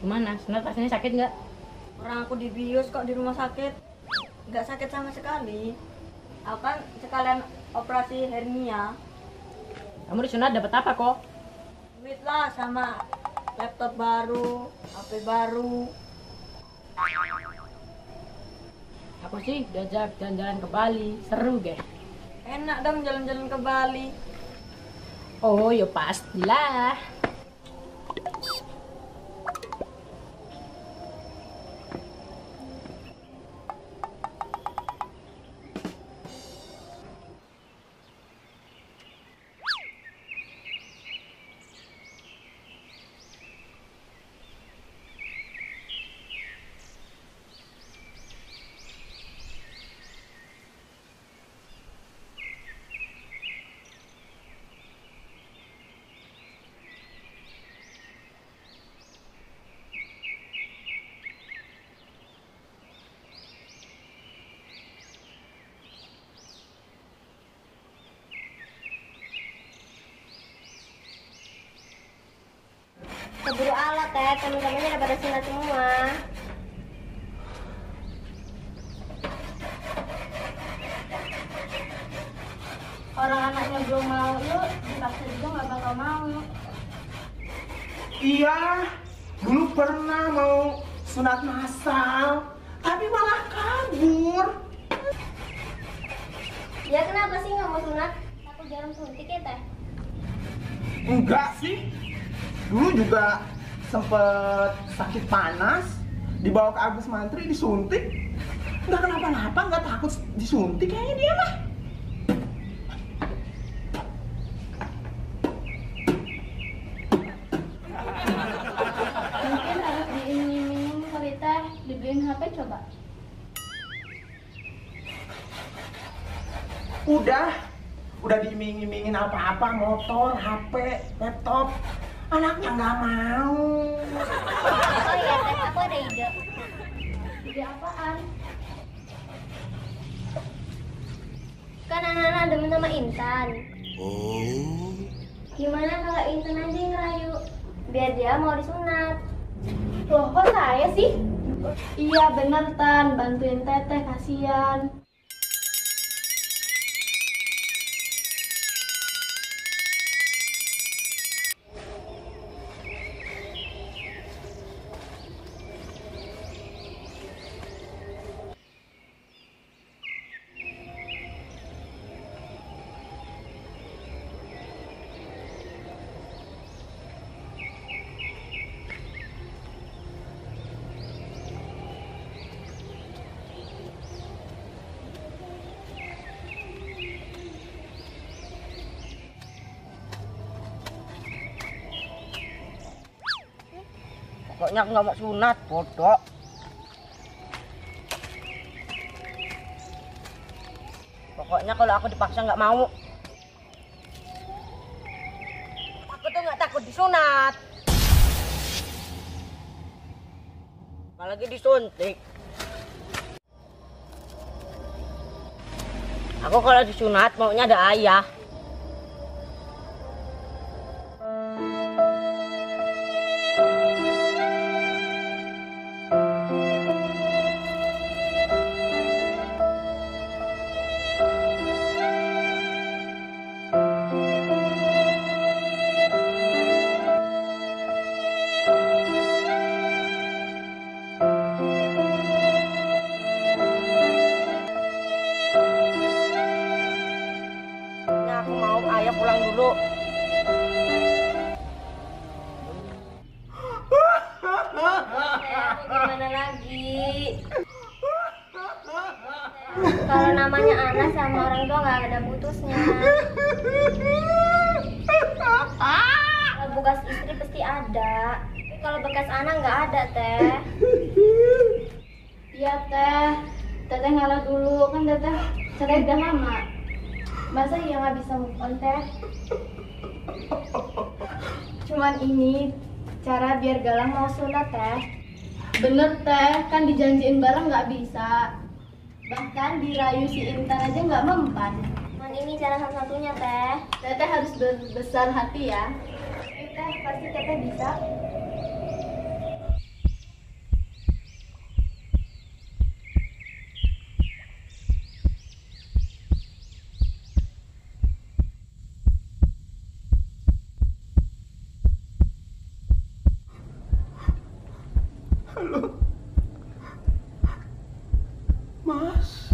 Gimana? Sunat rasanya sakit nggak? Orang aku dibius kok di rumah sakit. Nggak sakit sama sekali. Aku kan sekalian operasi hernia. Kamu disunat dapat apa kok? Duit lah sama laptop baru, HP baru. Aku sih diajak jalan-jalan ke Bali, seru gak? Enak dong jalan-jalan ke Bali. Oh, ya pastilah. Keburu alat ya, temen-temennya udah pada sunat semua. Orang anaknya belum mau, yuk dipaksa juga nggak bakal mau. Iya, dulu pernah mau sunat massal, tapi malah kabur. Ya kenapa sih nggak mau sunat? Takut jarum suntik ya teh? Enggak sih, dulu juga sempet sakit panas, dibawa ke Agus Mantri disuntik. Nggak kenapa-napa, nggak takut disuntik kayaknya dia mah. Mungkin harus diiming-iming kali teh, dibeliin HP coba. Udah diiming-imingin apa-apa, motor, HP, laptop. Anaknya nggak mau. Oh iya teh, aku ada ide. Ide apaan? Kan anak-anak demen sama Intan. Oh. Gimana kalau Intan aja yang ngerayu? Biar dia mau disunat. Loh kok saya sih? Iya bener Tan, bantuin teteh kasihan. Pokoknya aku nggak mau sunat, bodoh. Pokoknya kalau aku dipaksa nggak mau. Aku tuh nggak takut disunat. Apalagi disuntik. Aku kalau disunat maunya ada ayah. Aku mau ayah pulang dulu. Gimana lagi? Kalau namanya anak sama orang tua nggak ada putusnya. Kalau bekas istri pasti ada. Tapi kalau bekas anak nggak ada teh. Iya teh. Teteh ngalah dulu kan teteh cerai udah lama. Masa iya nggak bisa move on teh? Cuman ini cara biar Galang mau sunat teh. Bener teh, kan dijanjiin bareng nggak bisa. Bahkan dirayu si Intan aja nggak mempan. Cuman ini cara satu-satunya teh. Teteh harus besar hati ya. Teh pasti teteh bisa. Mas.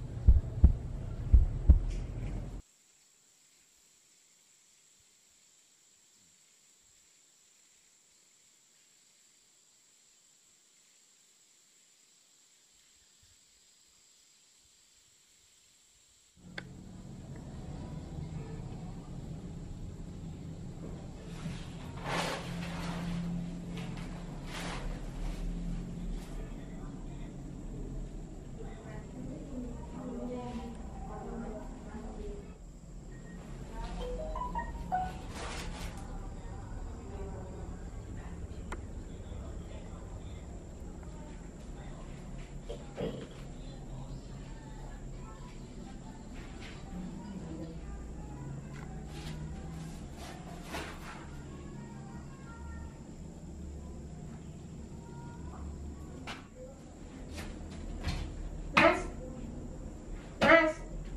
Mas, Mas,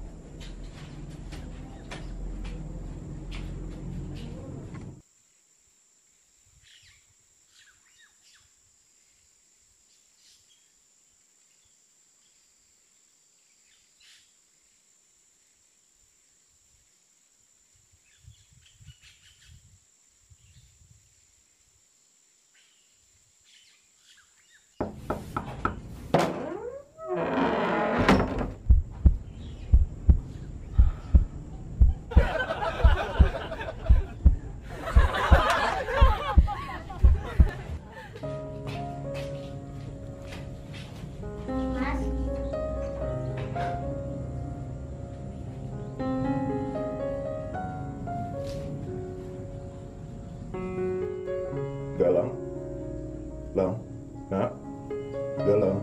Mas, Galang, Lang, Nak, Galang.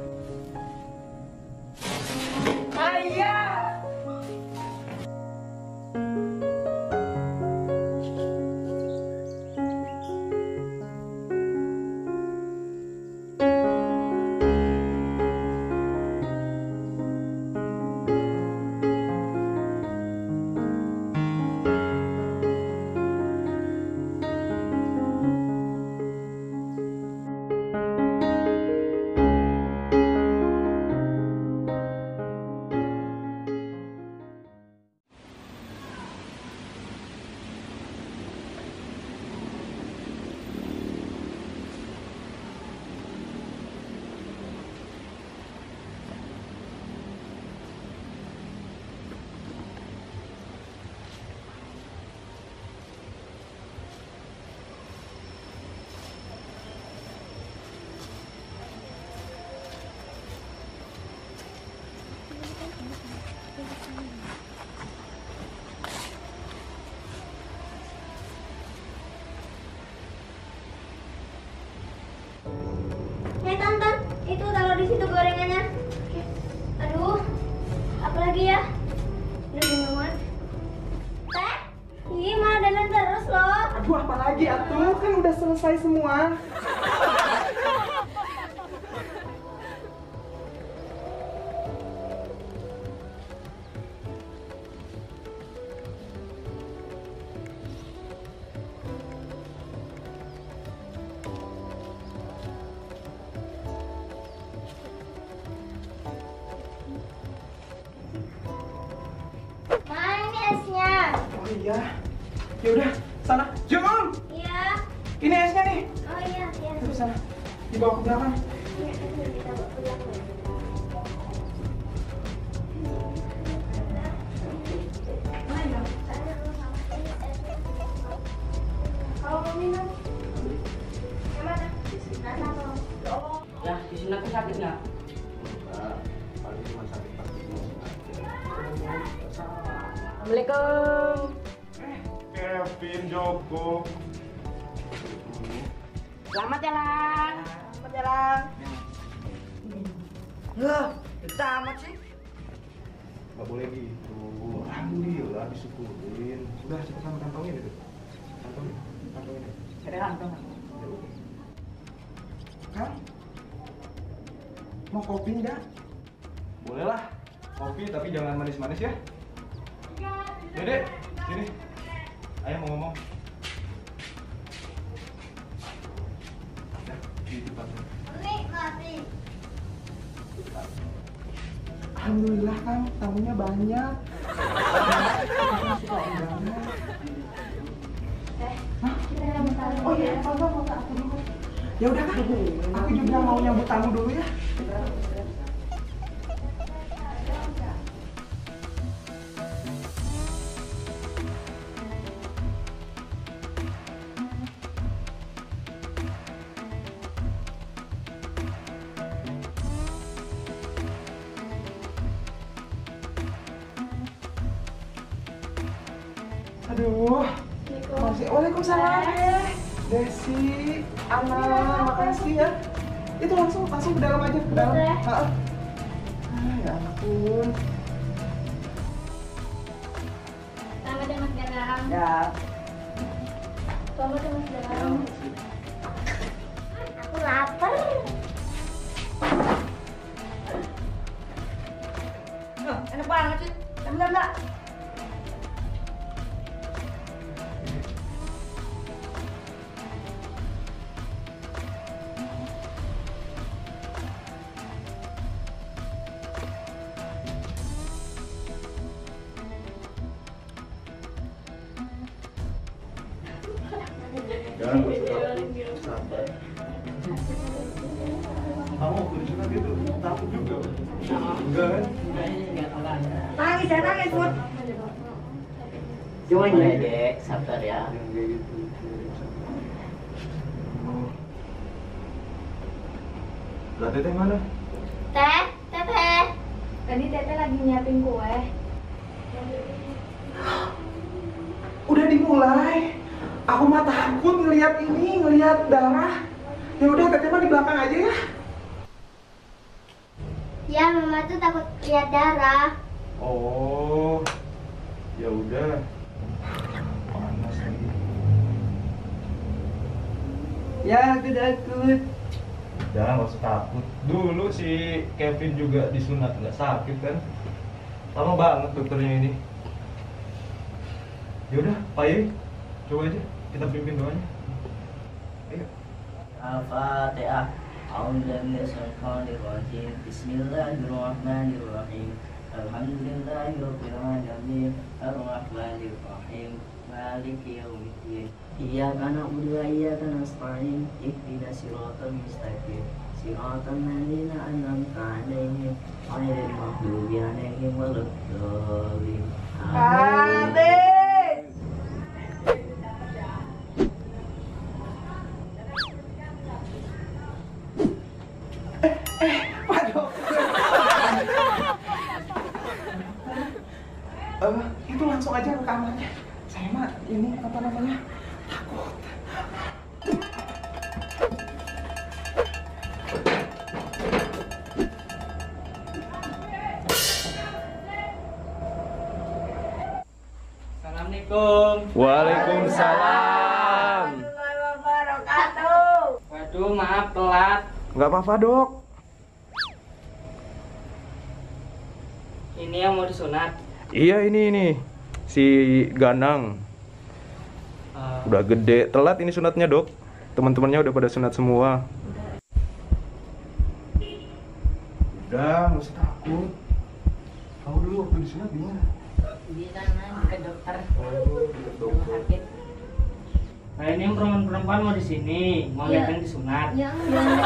Tonton, itu taruh di situ gorengannya. Aduh, apa lagi ya? Udah minuman. Teh, ih malah dandan terus loh. Aduh, apa lagi atuh? Kan udah selesai semua. Ma, ini esnya. Oh iya. Ya udah, sana. Jom. Iya. Ini esnya nih. Oh iya, iya. Terus sana. Dibawa ke belakang. Iya, kita bawa ke belakang. Kalau mau minum, yang mana? Rasa atau? Ya, di sini aku sakit nggak? Paling cuma sakit kaki. Assalamualaikum. Kevin Joko. Selamat jalan. Selamat jalan. Lah, kita amat sih. Gak boleh gitu. Alhamdulillah disyukurin. Udah cepet sama kantongin itu. Kantongin. Ada kantong. Ya udah. Kang, mau kopi enggak? Boleh lah. Kopi tapi jangan manis-manis ya. Dede, sini. Ayah mau ngomong. Ya, di depan. Nih, masih. Alhamdulillah Kang, tamunya banyak. Kita suka undangan. Hah? Oh iya, mau aku dulu. Ya udah Kang, aku juga mau nyambut tamu dulu ya. Aduh, Waalaikumsalam. Desi, Ana, makasih ya. Itu langsung ke dalam aja, ke dalam. Ya ampun. Selamat ya Mas Galang. Ya. Selamat ya Mas Galang. Aku lapar. Enak banget sih. Enggak. Jangan sabar. Kamu kerja gitu, takut juga. Enggak kan? Nangis, Put. Cuma ya, Dek, sabar ya. Jangan kayak gitu. Lah Teteh mana? Teteh. Tadi Teteh lagi nyiapin kue. Udah dimulai. Aku mah takut ngelihat darah. Ya udah, Teteh mah di belakang aja ya. Ya, Mama tuh takut lihat darah. Oh, ya udah. Panas lagi. Ya, aku takut. Jangan nggak usah takut. Dulu si Kevin juga disunat nggak sakit kan? Lama banget dokternya ini. Ya udah, Pak Yai, coba aja kita pimpin doanya. Ayo. Al-Fatihah. A'udzubillahi Bismillahirrahmanirrahim. Alhamdulillahirabbil alamin. Arrahmanirrahim. Maliki yaumiddin. Iyyaka na'budu wa iyyaka nasta'in. Ihdinas siratal mustaqim. Siratal ladzina an'amta 'alaihim ghairil maghdubi 'alaihim waladdallin. Amin. Pak Dokter. Itu langsung aja ke kamarnya. Saya mah ini apa namanya? Takut. Assalamualaikum. Waalaikumsalam. Waduh, maaf telat. Nggak apa-apa, Dok. Ini yang mau disunat. Iya ini si Ganang. Udah gede, telat ini sunatnya dok. Teman-temannya udah pada sunat semua. Udah, nggak usah takut. Kamu dulu waktu disunat gimana? Di sana ke dokter. Rumah sakit. Nah ini yang perempuan mau di sini, mau lihat yang disunat. Ya enggak.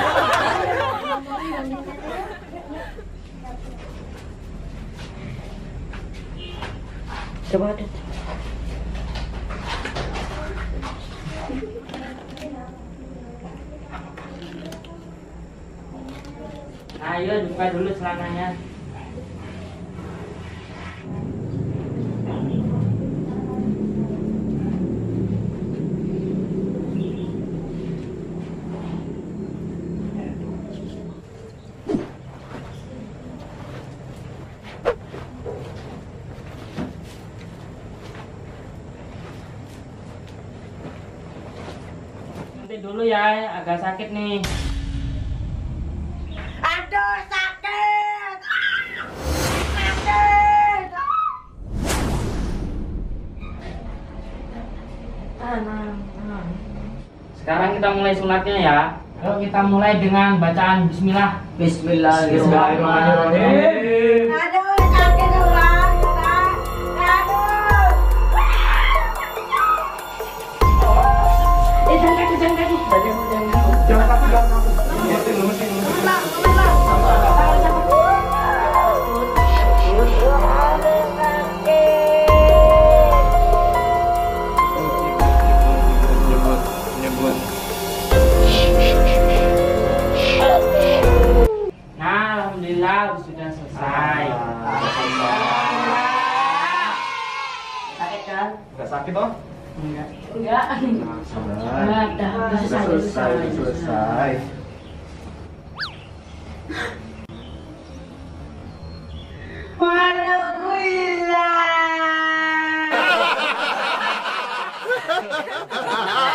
Coba deh. Ayo buka dulu celananya. Nanti dulu ya, agak sakit nih. Aduh, sakit. Sakit. Sekarang kita mulai sunatnya ya. Yuk kita mulai dengan bacaan Bismillah. Bismillahirrahmanirrahim. Ada sakit toh? Enggak. Enggak. Nah, sabar. Udah selesai. Udah selesai. Warnaku hilang.